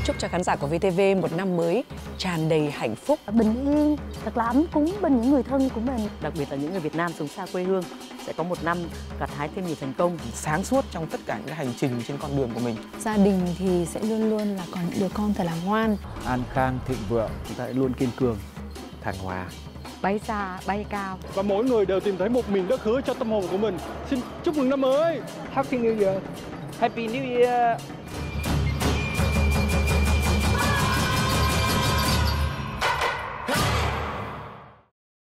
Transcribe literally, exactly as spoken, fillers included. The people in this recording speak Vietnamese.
Chúc cho khán giả của vê tê vê một năm mới tràn đầy hạnh phúc, bình yên, thật là ấm cúng bên những người thân của mình. Đặc biệt là những người Việt Nam sống xa quê hương sẽ có một năm gặt hái thêm nhiều thành công, sáng suốt trong tất cả những hành trình trên con đường của mình. Gia đình thì sẽ luôn luôn là có những đứa con thật là ngoan, an khang thịnh vượng, chúng ta luôn kiên cường, thăng hoa, bay xa bay cao, và mỗi người đều tìm thấy một miền đất hứa cho tâm hồn của mình. Xin chúc mừng năm mới. Happy New Year. Happy New Year.